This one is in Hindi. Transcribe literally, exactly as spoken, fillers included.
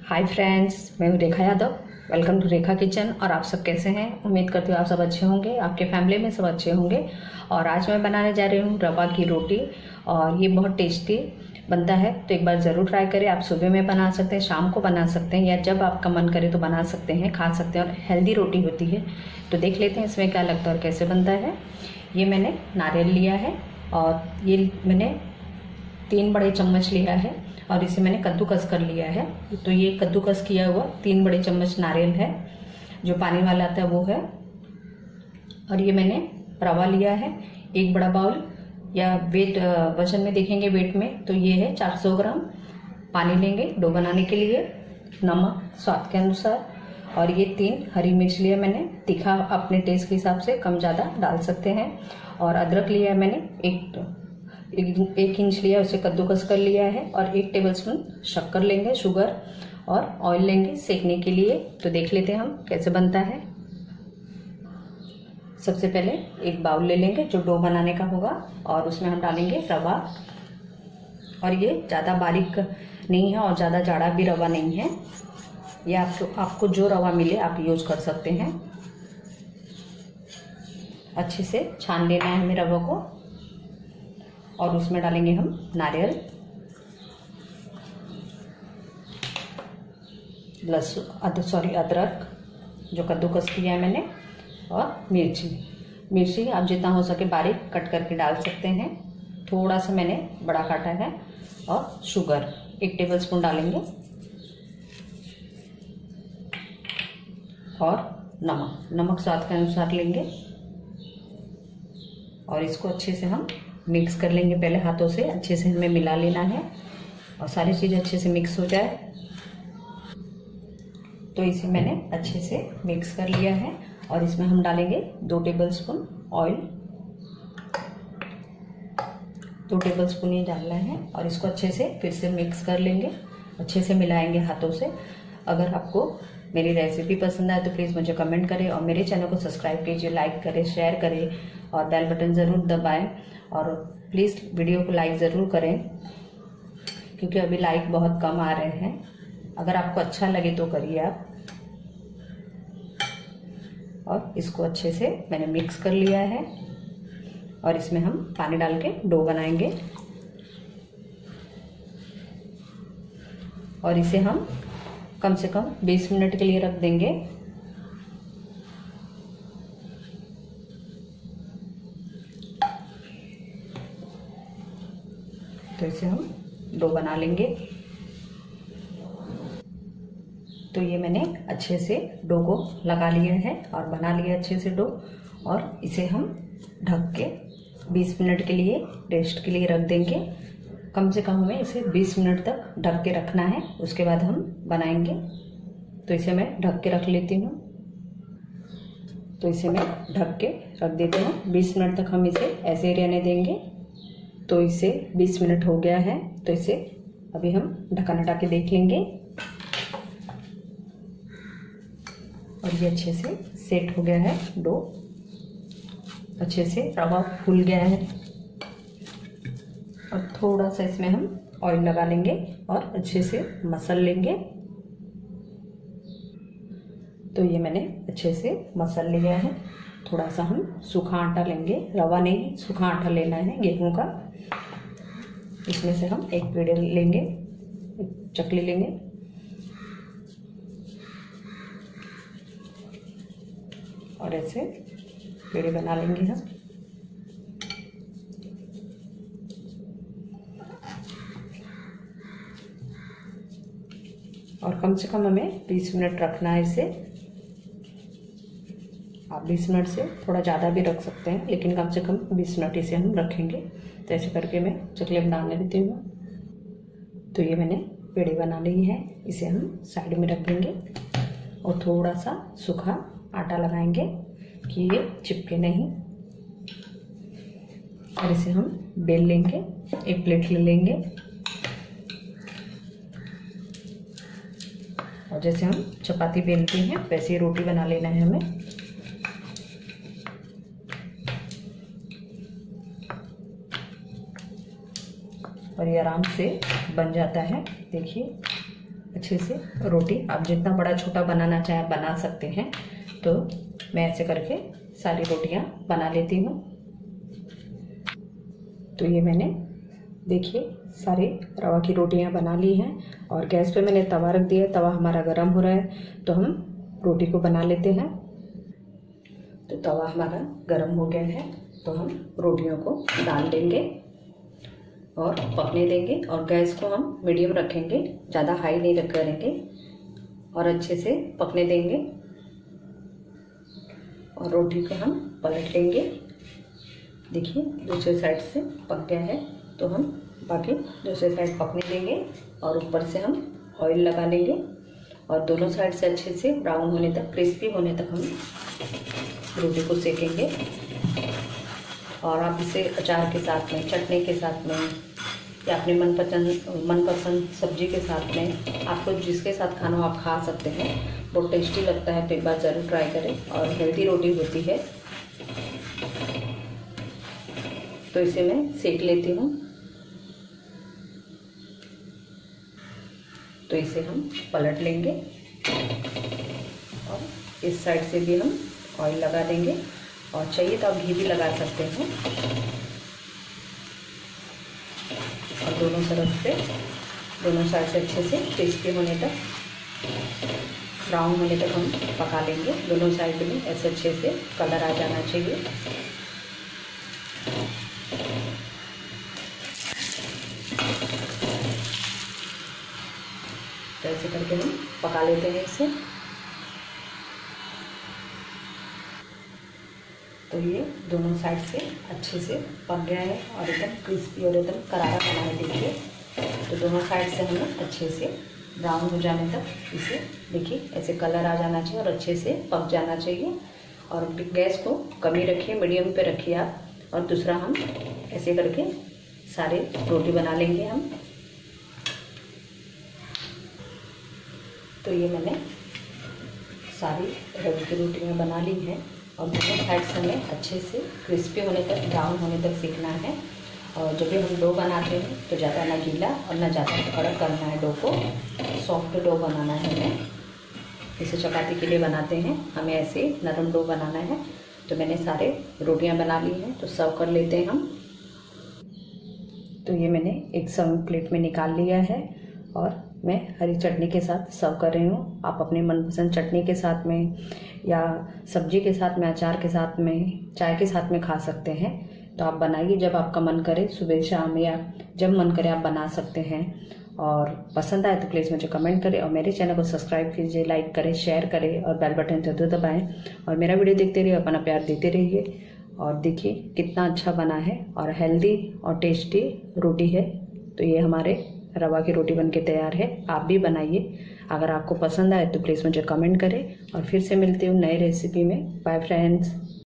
हाय फ्रेंड्स, मैं हूँ Rekha Yadav. Welcome to Rekha kitchen. और आप सब कैसे हैं? उम्मीद करती हूँ आप सब अच्छे होंगे, आपके फैमिली में सब अच्छे होंगे। और आज मैं बनाने जा रही हूँ रवा की रोटी, और ये बहुत टेस्टी बनता है। तो एक बार ज़रूर ट्राई करें। आप सुबह में बना सकते हैं, शाम को बना सकते हैं, या जब आपका मन करे तो बना सकते हैं, खा सकते हैं। और हेल्दी रोटी होती है। तो देख लेते हैं इसमें क्या लगता है और कैसे बनता है। ये मैंने नारियल लिया है, और ये मैंने तीन बड़े चम्मच लिया है, और इसे मैंने कद्दूकस कर लिया है। तो ये कद्दूकस किया हुआ तीन बड़े चम्मच नारियल है, जो पानी वाला आता है वो है। और ये मैंने रवा लिया है एक बड़ा बाउल, या वेट वजन में देखेंगे वेट में तो ये है चार सौ ग्राम। पानी लेंगे डो बनाने के लिए, नमक स्वाद के अनुसार, और ये तीन हरी मिर्च लिया मैंने। तीखा अपने टेस्ट के हिसाब से कम ज़्यादा डाल सकते हैं। और अदरक लिया है मैंने एक एक, एक इंच लिया, उसे कद्दूकस कर लिया है। और एक टेबलस्पून शक्कर लेंगे, शुगर, और ऑयल लेंगे सेकने के लिए। तो देख लेते हैं हम कैसे बनता है। सबसे पहले एक बाउल ले लेंगे जो डो बनाने का होगा, और उसमें हम डालेंगे रवा। और ये ज़्यादा बारीक नहीं है और ज़्यादा जाड़ा भी रवा नहीं है। ये आपको आपको जो रवा मिले आप यूज कर सकते हैं। अच्छे से छान लेना है हमें रवा को, और उसमें डालेंगे हम नारियल, लहसुन सॉरी अदरक जो कद्दूकस किया है मैंने, और मिर्ची मिर्ची आप जितना हो सके बारीक कट करके डाल सकते हैं। थोड़ा सा मैंने बड़ा काटा है। और शुगर एक टेबलस्पून डालेंगे, और नमक नमक स्वाद के अनुसार लेंगे। और इसको अच्छे से हम मिक्स कर लेंगे। पहले हाथों से अच्छे से हमें मिला लेना है, और सारी चीज़ें अच्छे से मिक्स हो जाए। तो इसे मैंने अच्छे से मिक्स कर लिया है, और इसमें हम डालेंगे दो टेबलस्पून ऑयल। दो टेबलस्पून ही डालना है, और इसको अच्छे से फिर से मिक्स कर लेंगे, अच्छे से मिलाएंगे हाथों से। अगर आपको मेरी रेसिपी पसंद आए तो प्लीज़ मुझे कमेंट करें, और मेरे चैनल को सब्सक्राइब कीजिए, लाइक करें, शेयर करें, और बेल बटन ज़रूर दबाएं। और प्लीज़ वीडियो को लाइक ज़रूर करें, क्योंकि अभी लाइक बहुत कम आ रहे हैं। अगर आपको अच्छा लगे तो करिए आप। और इसको अच्छे से मैंने मिक्स कर लिया है, और इसमें हम पानी डाल के डो बनाएंगे। और इसे हम कम से कम बीस मिनट के लिए रख देंगे। तो इसे हम डो बना लेंगे। तो ये मैंने अच्छे से डो को लगा लिया है और बना लिया अच्छे से डो। और इसे हम ढक के बीस मिनट के लिए रेस्ट के लिए रख देंगे। कम से कम हमें इसे बीस मिनट तक ढक के रखना है, उसके बाद हम बनाएंगे। तो इसे मैं ढक के रख लेती हूँ। तो इसे मैं ढक के रख देती हूँ। बीस मिनट तक हम इसे ऐसे ही रहने देंगे। तो इसे बीस मिनट हो गया है, तो इसे अभी हम ढक्कन हटा के देख लेंगे। और ये अच्छे से सेट हो गया है डो, अच्छे से रवा फूल गया है। और थोड़ा सा इसमें हम ऑयल लगा लेंगे और अच्छे से मसल लेंगे। तो ये मैंने अच्छे से मसल लिया है। थोड़ा सा हम सूखा आटा लेंगे, रवा नहीं सूखा आटा लेना है गेहूं का। इसमें से हम एक पेड़े लेंगे, एक चकली लेंगे, और ऐसे पेड़े बना लेंगे हम। और कम से कम हमें बीस मिनट रखना है इसे। आप बीस मिनट से थोड़ा ज़्यादा भी रख सकते हैं, लेकिन कम से कम बीस मिनट इसे हम रखेंगे। तो ऐसे करके मैं चकले बनाने देती हूँ। तो ये मैंने पेड़े बना ली है, इसे हम साइड में रख देंगे। और थोड़ा सा सूखा आटा लगाएंगे कि ये चिपके नहीं। और इसे हम बेल लेंगे, एक प्लेट ले लेंगे। और जैसे हम चपाती बेलते हैं वैसे ही रोटी बना लेना है हमें। और ये आराम से बन जाता है। देखिए अच्छे से रोटी आप जितना बड़ा छोटा बनाना चाहे बना सकते हैं। तो मैं ऐसे करके सारी रोटियां बना लेती हूँ। तो ये मैंने देखिए सारी रवा की रोटियां बना ली हैं और गैस पे मैंने तवा रख दिया। तवा हमारा गर्म हो रहा है तो हम रोटी को बना लेते हैं। तो तवा हमारा गर्म हो गया है तो हम रोटियों को डाल देंगे और पकने देंगे और गैस को हम मीडियम रखेंगे, ज़्यादा हाई नहीं रख करेंगे और अच्छे से पकने देंगे। और रोटी को हम पलट लेंगे। देखिए दूसरे साइड से पक गया है तो हम बाकी दूसरे साइड पकने देंगे और ऊपर से हम ऑयल लगा लेंगे और दोनों साइड से अच्छे से ब्राउन होने तक, क्रिस्पी होने तक हम रोटी को सेकेंगे। और आप इसे अचार के साथ में, चटनी के साथ में या अपने मनपसंद मनपसंद सब्जी के साथ में, आपको जिसके साथ खाना हो आप खा सकते हैं। बहुत टेस्टी लगता है, तो एक बार ज़रूर ट्राई करें और हेल्दी रोटी होती है। तो इसे मैं सेक लेती हूँ। तो इसे हम पलट लेंगे और इस साइड से भी हम ऑयल लगा देंगे और चाहिए तो आप घी भी लगा सकते हैं। और दोनों तरफ से, दोनों साइड से अच्छे से क्रिस्पी होने तक, ब्राउन होने तक हम पका लेंगे। दोनों साइड में ऐसे अच्छे से कलर आ जाना चाहिए। तो ऐसे करके हम पका लेते हैं इसे। तो ये दोनों साइड से अच्छे से पक गया है और एकदम क्रिस्पी और एकदम करारा बना है। देखिए तो दोनों साइड से हमें अच्छे से ब्राउन हो जाने तक इसे, देखिए ऐसे कलर आ जाना चाहिए और अच्छे से पक जाना चाहिए। और गैस को कम ही रखिए, मीडियम पे रखिए आप। और दूसरा हम ऐसे करके सारे रोटी बना लेंगे हम। तो ये मैंने सारी रवे की रोटियाँ बना ली हैं और दोनों साइड से हमें अच्छे से क्रिस्पी होने तक, ब्राउन होने तक सेकना है। और जब भी हम डो बनाते हैं तो ज़्यादा ना गीला और ना ज़्यादा कड़क करना है। डो को सॉफ्ट डो बनाना है हमें। इसे चपाती के लिए बनाते हैं, हमें ऐसे नरम डो बनाना है। तो मैंने सारे रोटियां बना ली हैं, तो सर्व कर लेते हैं हम। तो ये मैंने एक सर्विंग प्लेट में निकाल लिया है और मैं हरी चटनी के साथ सर्व कर रही हूँ। आप अपने मनपसंद चटनी के साथ में या सब्जी के साथ में, अचार के साथ में, चाय के साथ में खा सकते हैं। तो आप बनाइए जब आपका मन करे, सुबह शाम या जब मन करे आप बना सकते हैं। और पसंद आए तो प्लीज़ मुझे कमेंट करें और मेरे चैनल को सब्सक्राइब कीजिए, लाइक करें, शेयर करें और बेल बटन जरूर दबाएं। और मेरा वीडियो देखते रहिए, अपना प्यार देते रहिए। और देखिए कितना अच्छा बना है और हेल्दी और टेस्टी रोटी है। तो ये हमारे रवा की रोटी बनके तैयार है। आप भी बनाइए। अगर आपको पसंद आए तो प्लीज़ मुझे कमेंट करें और फिर से मिलती हूँ नई रेसिपी में। Bye friends.